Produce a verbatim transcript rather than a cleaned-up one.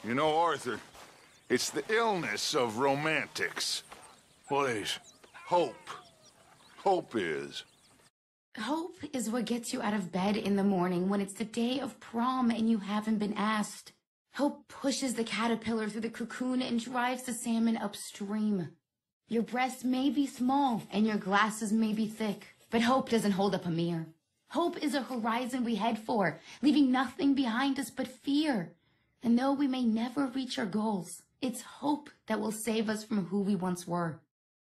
You know, Arthur, it's the illness of romantics. What is? Hope. Hope is. Hope is what gets you out of bed in the morning when it's the day of prom and you haven't been asked. Hope pushes the caterpillar through the cocoon and drives the salmon upstream. Your breasts may be small and your glasses may be thick, but hope doesn't hold up a mirror. Hope is a horizon we head for, leaving nothing behind us but fear. And though we may never reach our goals, it's hope that will save us from who we once were.